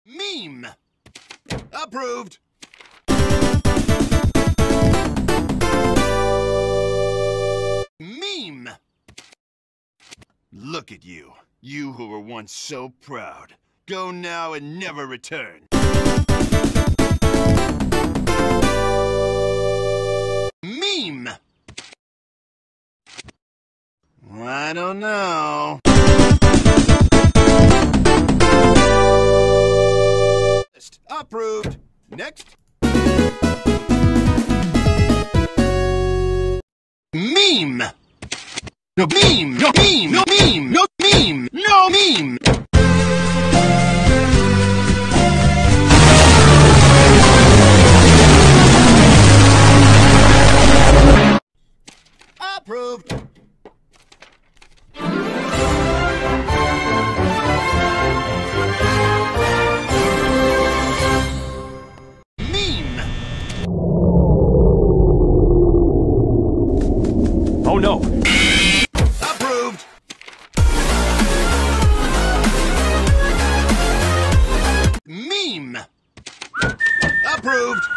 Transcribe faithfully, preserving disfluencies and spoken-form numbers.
Meme. Approved. Meme. Look at you. You who were once so proud. Go now and never return. Meme. I don't know. Approved. Next. Meme. No meme. No meme. No meme. No meme. No meme. Approved. Meme. Oh no. Approved. Meme. Approved.